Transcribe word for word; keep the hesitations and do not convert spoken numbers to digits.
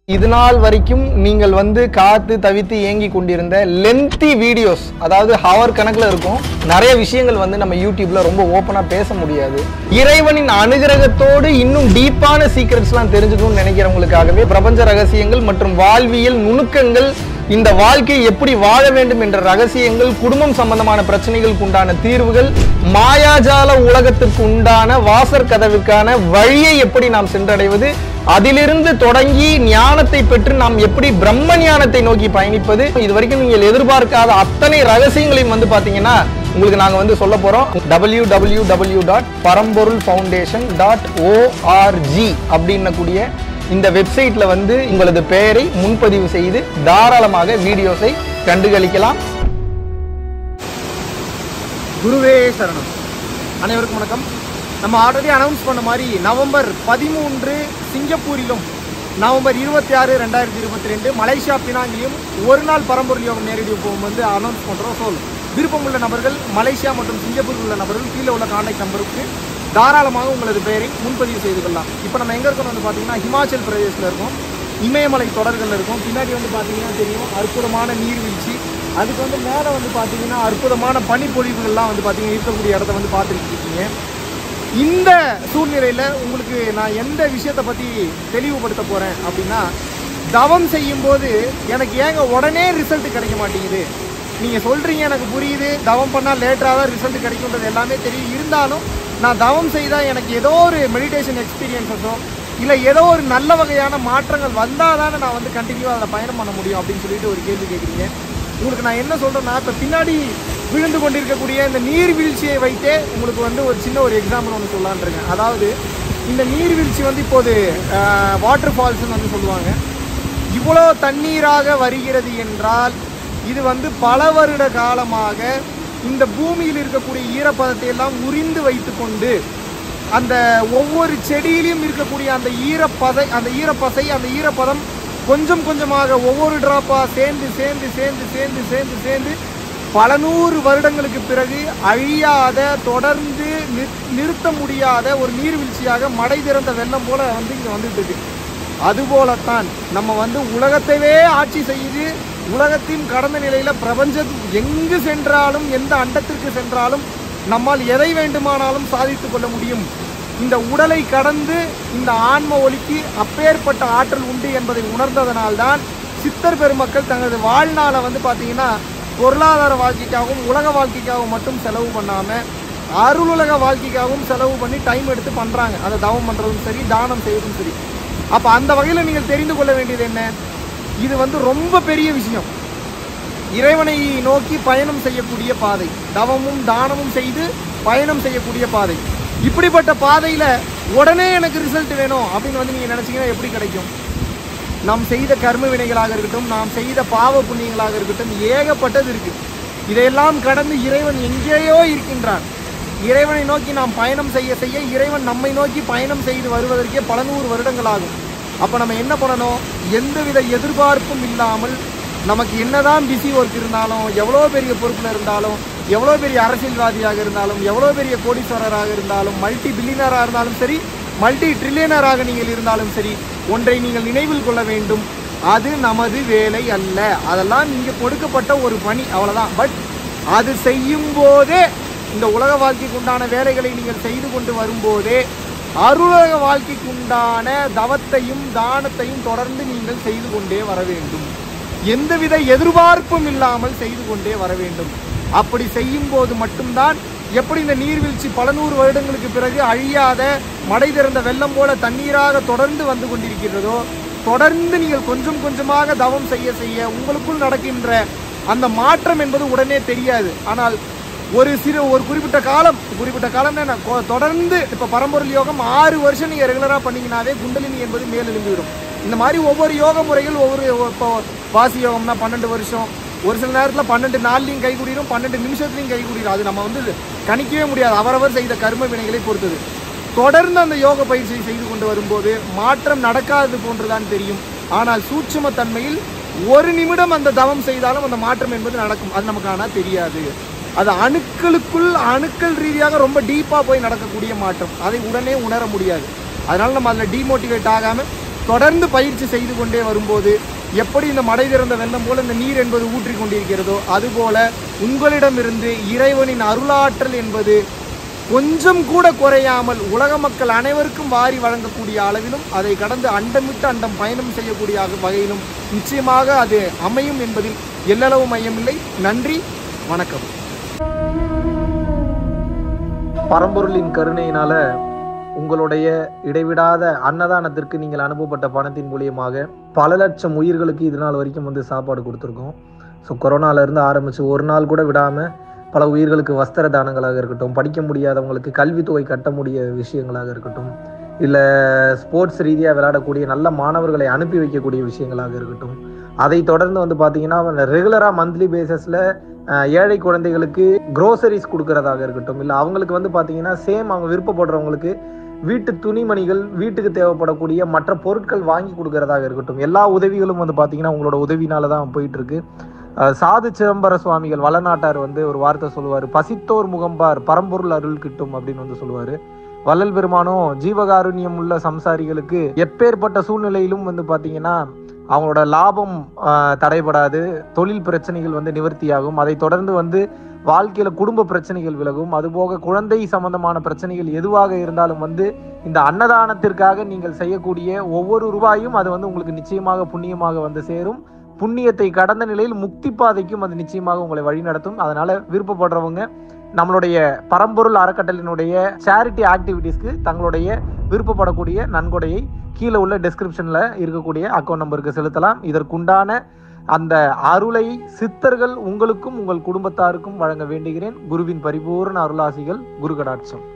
இது நாள் வரைக்கும் நீங்கள் வந்து காத்து தவித்து ஏங்கி கொண்டிருந்த லென்த்தி வீடியோஸ், அதாவது ஹவர் கணக்கில் இருக்கும் நிறைய விஷயங்கள் வந்து நம்ம யூடியூப்ல ரொம்ப ஓப்பனா பேச முடியாது. இறைவனின் அனுகிரகத்தோடு இன்னும் டீப்பான சீக்ரெட்ஸ்லாம் தெரிஞ்சுக்கணும்னு நினைக்கிறவங்களுக்காகவே பிரபஞ்ச ரகசியங்கள் மற்றும் வாழ்வியல் நுணுக்கங்கள், இந்த வாழ்க்கையை எப்படி வாழ வேண்டும் என்ற ரகசியங்கள், குடும்பம் சம்பந்தமான பிரச்சனைகளுக்கு உண்டான தீர்வுகள், மாயாஜால உலகத்திற்கு உண்டான வாசற் கதவிற்கான வழியை எப்படி நாம் சென்றடைவது, அதிலிருந்து தொடங்கி ஞானத்தை பெற்று நாம் எப்படி பிரம்ம ஞானத்தை நோக்கி பயணிப்பது, இது வரைக்கும் நீங்கள் எதிர்பார்க்காத அத்தனை ரகசியங்களையும் வந்து பாத்தீங்கன்னா உங்களுக்கு நாங்க வந்து சொல்ல போறோம். W W W dot Paramporul foundation dot ORG அப்படின்னக்கூடிய இந்த வெப்சைட்ல வந்து உங்களது பெயரை முன்பதிவு செய்து தாராளமாக வீடியோஸை கண்டுகளிக்கலாம். குருவே சரணம். அனைவருக்கும் வணக்கம். நம்ம ஆல்ரெடி அனௌன்ஸ் பண்ண மாதிரி நவம்பர் பதிமூன்று சிங்கப்பூரிலும், நவம்பர் இருபத்தி ஆறு ரெண்டாயிரத்தி இருபத்தி ரெண்டு மலேசியா பினாங்கிலும் ஒரு நாள் பரம்பொருள் யோகம் நேரடி போகும் வந்து அனௌன்ஸ் பண்ணுறோம். ஸோ விருப்பம் உள்ள நபர்கள், மலேசியா மற்றும் சிங்கப்பூரில் உள்ள நபர்கள் கீழே உள்ள கான்டாக்ட் நம்பருக்கு தாராளமாக உங்களது பெயரை முன்பதிவு செய்து கொள்ளலாம். இப்போ நம்ம எங்கே இருக்கோம் வந்து பார்த்தீங்கன்னா ஹிமாச்சல் பிரதேசில் இருக்கோம். இமயமலை தொடர்கள் இருக்கும். பின்னாடி வந்து பார்த்தீங்கன்னா தெரியும் அற்புதமான நீர்வீழ்ச்சி. அதுக்கு வந்து மேலே வந்து பார்த்தீங்கன்னா அற்புதமான பனிப்பொழிவுகள்லாம் வந்து பார்த்தீங்கன்னா இருக்கக்கூடிய இடத்த வந்து பார்த்துக்கிட்டு இருக்கீங்க. இந்த சூழ்நிலையில் உங்களுக்கு நான் எந்த விஷயத்தை பற்றி தெளிவுபடுத்த போகிறேன் அப்படின்னா, தவம் செய்யும்போது எனக்கு ஏங்க உடனே ரிசல்ட் கிடைக்க மாட்டேங்குது. நீங்கள் சொல்கிறீங்க, எனக்கு புரியுது, தவம் பண்ணால் லேட்டாக தான் ரிசல்ட் கிடைக்குன்றது எல்லாமே தெரியும். இருந்தாலும் நான் தவம் செய்தால் எனக்கு ஏதோ ஒரு மெடிடேஷன் எக்ஸ்பீரியன்ஸஸோ இல்லை ஏதோ ஒரு நல்ல வகையான மாற்றங்கள் வந்தால் தானே நான் வந்து கண்டினியூவாக அதில் பயணம் பண்ண முடியும் அப்படின்னு சொல்லிட்டு ஒரு கேள்வி கேட்குறீங்க. உங்களுக்கு நான் என்ன சொல்கிறேன்னா, இப்போ பின்னாடி விழுந்து கொண்டிருக்கக்கூடிய இந்த நீர்வீழ்ச்சியை வைத்தே உங்களுக்கு வந்து ஒரு சின்ன ஒரு எக்ஸாம்பிள் ஒன்று சொல்லலான்ருக்கேன். அதாவது இந்த நீர்வீழ்ச்சி வந்து இப்போது வாட்டர் ஃபால்ஸ்ன்னு வந்து சொல்லுவாங்க. இவ்வளோ தண்ணீராக வருகிறது என்றால் இது வந்து பல வருட காலமாக இந்த பூமியில் இருக்கக்கூடிய ஈரப்பதத்தை எல்லாம் உறிந்து வைத்து கொண்டு அந்த ஒவ்வொரு செடியிலையும் இருக்கக்கூடிய அந்த ஈரப்பதை அந்த ஈரப்பசை அந்த ஈரப்பதம் கொஞ்சம் கொஞ்சமாக ஒவ்வொரு டிராப்பாக சேர்ந்து சேர்ந்து சேர்ந்து சேர்ந்து சேர்ந்து சேர்ந்து பல நூறு வருடங்களுக்கு பிறகு அழியாத, தொடர்ந்து நிறுத்த முடியாத ஒரு நீர்வீழ்ச்சியாக மடை திறந்த வெள்ளம் போல வந்து இங்கே வந்துட்டு இருக்கு. அதுபோலத்தான் நம்ம வந்து உலகத்தையே ஆட்சி செய்து உலகத்தின் கடந்த நிலையில் பிரபஞ்சம் எங்கு சென்றாலும், எந்த அண்டத்திற்கு சென்றாலும் நம்மால் எதை வேண்டுமானாலும் சாதித்து கொள்ள முடியும். இந்த உடலை கடந்து இந்த ஆன்ம ஒளிக்கு அப்பேற்பட்ட ஆற்றல் உண்டு என்பதை உணர்ந்ததனால்தான் சித்தர் பெருமக்கள் தங்களது வாழ்நாளை வந்து பார்த்தீங்கன்னா பொருளாதார வாழ்க்கைக்காகவும் உலக வாழ்க்கைக்காகவும் மட்டும் செலவு பண்ணாமல் அருளுலக வாழ்க்கைக்காகவும் செலவு பண்ணி டைம் எடுத்து பண்ணுறாங்க. அதை தவம் பண்ணுறதும் சரி, தானம் செய்வதும் சரி. அப்போ அந்த வகையில் நீங்கள் தெரிந்து கொள்ள வேண்டியது என்ன, இது வந்து ரொம்ப பெரிய விஷயம். இறைவனை நோக்கி பயணம் செய்யக்கூடிய பாதை, தவமும் தானமும் செய்து பயணம் செய்யக்கூடிய பாதை. இப்படிப்பட்ட பாதையில் உடனே எனக்கு ரிசல்ட் வேணும் அப்படின்னு வந்து நீங்கள் நினச்சிங்கன்னா எப்படி கிடைக்கும்? நாம் செய்த கர்ம வினைகளாக இருக்கட்டும், நாம் செய்த பாவ புண்ணியங்களாக இருக்கட்டும், ஏகப்பட்டது இருக்குது. இதையெல்லாம் கடந்து இறைவன் எங்கேயோ இருக்கின்றான். இறைவனை நோக்கி நாம் பயணம் செய்ய செய்ய இறைவன் நம்மை நோக்கி பயணம் செய்து வருவதற்கே பல நூறு வருடங்கள் ஆகும். அப்போ நம்ம என்ன பண்ணணும்? எந்தவித எதிர்பார்ப்பும் இல்லாமல் நமக்கு என்னதான் பிஸி ஒர்க் இருந்தாலும், எவ்வளோ பெரிய பொறுப்பில் இருந்தாலும், எவ்வளோ பெரிய அரசியல்வாதியாக இருந்தாலும், எவ்வளோ பெரிய கோடீஸ்வரராக இருந்தாலும், மல்டி பில்லியனராக இருந்தாலும் சரி, மல்டி ட்ரில்லியனராக நீங்கள் இருந்தாலும் சரி, ஒன்றை நீங்கள் நினைவில் கொள்ள வேண்டும், அது நமது வேலை அல்ல. அதெல்லாம் இங்கே கொடுக்கப்பட்ட ஒரு பணி, அவ்வளோதான். பட் அது செய்யும் போதே, இந்த உலக வாழ்க்கைக்கு உண்டான வேலைகளை நீங்கள் செய்து கொண்டு வரும்போதே அருளக வாழ்க்கைக்கு உண்டான தவத்தையும் தானத்தையும் தொடர்ந்து நீங்கள் செய்து கொண்டே வர வேண்டும். எந்தவித எதிர்பார்ப்பும் இல்லாமல் செய்து கொண்டே வர வேண்டும். அப்படி செய்யும் போது மட்டும்தான், எப்படி இந்த நீர்வீழ்ச்சி பல நூறு வருடங்களுக்கு பிறகு அழியாத மடை திறந்த வெள்ளம் போல தண்ணீராக தொடர்ந்து வந்து கொண்டிருக்கிறதோ, தொடர்ந்து நீங்கள் கொஞ்சம் கொஞ்சமாக தவம் செய்ய செய்ய உங்களுக்குள் நடக்கின்ற அந்த மாற்றம் என்பது உடனே தெரியாது. ஆனால் ஒரு சிறு ஒரு குறிப்பிட்ட காலம் குறிப்பிட்ட காலம் என்ன தொடர்ந்து இப்போ பரம்பொருள் யோகம் ஆறு வருஷம் நீங்கள் ரெகுலராக பண்ணிங்கனாவே குண்டலினி என்பது மேலெழும்பிவிடும். இந்த மாதிரி ஒவ்வொரு யோக முறைகள் ஒவ்வொரு, இப்போ வாசி யோகம்னா பன்னெண்டு வருஷம், ஒரு சில நேரத்தில் பன்னெண்டு நாள்லையும் கைகூடிடும், பன்னெண்டு நிமிஷத்துலையும் கைகூடிடும். அது நம்ம வந்து கணிக்கவே முடியாது, அவரவர் செய்த கர்ம வினைகளை பொறுத்தது. தொடர்ந்து அந்த யோக பயிற்சியை செய்து கொண்டு வரும்போது மாற்றம் நடக்காதது போன்றுதான் தெரியும். ஆனால் சூட்சும தன்மையில் ஒரு நிமிடம் அந்த தவம் செய்தாலும் அந்த மாற்றம் என்பது நடக்கும். அது நமக்கு ஆனால் தெரியாது. அது அணுக்களுக்குள் அணுக்கள் ரீதியாக ரொம்ப டீப்பாக போய் நடக்கக்கூடிய மாற்றம். அதை உடனே உணர முடியாது. அதனால நம்ம அதில் டிமோட்டிவேட் ஆகாமல் தொடர்ந்து பயிற்சி செய்து கொண்டே வரும்போது எப்படி இந்த மடை திறந்த வெள்ளம் போல இந்த நீர் என்பது ஊற்றி கொண்டிருக்கிறதோ அதுபோல உங்களிடமிருந்து இறைவனின் அருளாற்றல் என்பது கொஞ்சம் கூட குறையாமல் உலக மக்கள் அனைவருக்கும் வாரி வழங்கக்கூடிய அளவிலும் அதை கடந்து அண்டமிட்டு அண்டம் பயணம் செய்யக்கூடிய வகையிலும் நிச்சயமாக அது அமையும் என்பதில் எல்லளவு மையமில்லை. நன்றி, வணக்கம். பரம்பொருளின் கருணையினால உங்களுடைய இடைவிடாத அன்னதானத்திற்கு நீங்கள் அனுப்பப்பட்ட பணத்தின் மூலியமாக பல லட்சம் உயிர்களுக்கு இது நாள் வரைக்கும் வந்து சாப்பாடு கொடுத்துருக்கோம். ஸோ கொரோனாலேருந்து ஆரம்பித்து ஒரு நாள் கூட விடாமல் பல உயிர்களுக்கு வஸ்திர தானங்களாக இருக்கட்டும், படிக்க முடியாதவங்களுக்கு கல்வித்தொகை கட்ட முடிய விஷயங்களாக இருக்கட்டும், இல்லை ஸ்போர்ட்ஸ் ரீதியாக விளையாடக்கூடிய நல்ல மாணவர்களை அனுப்பி வைக்கக்கூடிய விஷயங்களாக இருக்கட்டும், அதை தொடர்ந்து வந்து பார்த்தீங்கன்னா ரெகுலராக மந்த்லி பேசிஸில் ஏழை குழந்தைகளுக்கு க்ரோசரிஸ் கொடுக்கறதாக இருக்கட்டும், இல்லை அவங்களுக்கு வந்து பார்த்தீங்கன்னா சேம் அவங்க விருப்பப்படுறவங்களுக்கு வீட்டு துணிமணிகள், வீட்டுக்கு தேவைப்படக்கூடிய மற்ற பொருட்கள் வாங்கி கொடுக்கறதாக இருக்கட்டும், எல்லா உதவிகளும் வந்து பார்த்தீங்கன்னா உங்களோட உதவினால தான் போயிட்டு இருக்கு. சாது சிதம்பர சுவாமிகள் வளநாட்டார் வந்து ஒரு வார்த்தை சொல்லுவார், பசித்தோர் முகம்பார் பரம்பொருள் அருள் கிட்டும் அப்படின்னு வந்து சொல்லுவார். வள்ளல் பெருமானும் ஜீவகாருண்யம் உள்ள சம்சாரிகளுக்கு எப்பேற்பட்ட சூழ்நிலையிலும் வந்து பார்த்தீங்கன்னா அவங்களோட லாபம் தடைபடாது, தொழில் பிரச்சனைகள் வந்து நிவர்த்தியாகும், அதை தொடர்ந்து வந்து வாழ்க்கையில் குடும்ப பிரச்சனைகள் விலகும், அதுபோக குழந்தை சம்பந்தமான பிரச்சனைகள் எதுவாக இருந்தாலும் வந்து இந்த அன்னதானத்திற்காக நீங்கள் செய்யக்கூடிய ஒவ்வொரு ரூபாயும் அது வந்து உங்களுக்கு நிச்சயமாக புண்ணியமாக வந்து சேரும். புண்ணியத்தை கடந்த நிலையில் முக்தி பாதைக்கும் அது நிச்சயமாக உங்களை வழிநடத்தும். அதனால விருப்பப்படுறவங்க நம்மளுடைய பரம்பொருள் அறக்கட்டளையினுடைய சேரிட்டி ஆக்டிவிட்டீஸ்க்கு தங்களுடைய விருப்பப்படக்கூடிய நன்கொடையை கீழே உள்ள டெஸ்கிரிப்ஷன்ல இருக்கக்கூடிய அக்கௌண்ட் நம்பருக்கு செலுத்தலாம். இதற்குண்டான அந்த அருளை சித்தர்கள் உங்களுக்கும் உங்கள் குடும்பத்தாருக்கும் வழங்க வேண்டுகிறேன். குருவின் பரிபூர்ண அருளாசிகள். குரு கடாட்சம்.